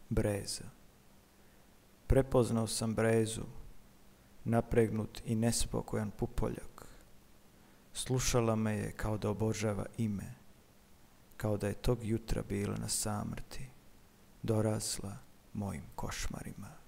breza. Prepoznao sam brezu, napregnut i nespokojan pupoljak. Slušala me je kao da obožava ime, kao da je tog jutra bila na samrti, dorasla mojim košmarima.